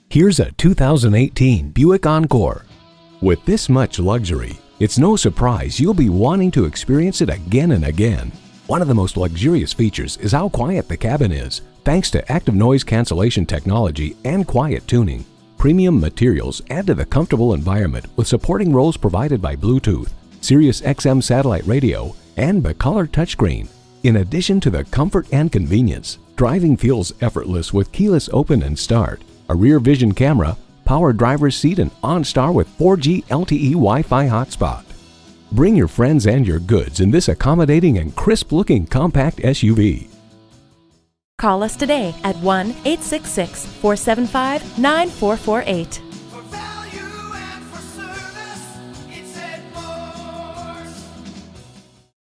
Here's a 2018 Buick Encore. With this much luxury, it's no surprise you'll be wanting to experience it again and again. One of the most luxurious features is how quiet the cabin is, thanks to active noise cancellation technology and quiet tuning. Premium materials add to the comfortable environment with supporting rows provided by Bluetooth, Sirius XM satellite radio, and Bicolor touchscreen. In addition to the comfort and convenience, driving feels effortless with keyless open and start, a rear vision camera, power driver's seat, and OnStar with 4G LTE Wi-Fi hotspot. Bring your friends and your goods in this accommodating and crisp-looking compact SUV. Call us today at 1-866-475-9448.